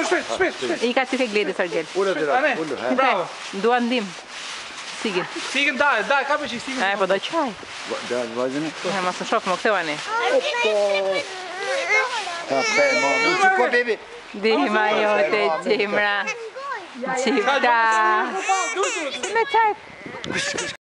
Spät. I ka ty ke glede Sergel. Bravo. Dua ndim. Sige. Stigën da, ka përqi, stigën. Po do qaj. Da, vazhdim. Mos të shoh më këtë vani. Ta fermo. Não ficou bebê. Dima jote qimra. Qifta. Me qaj.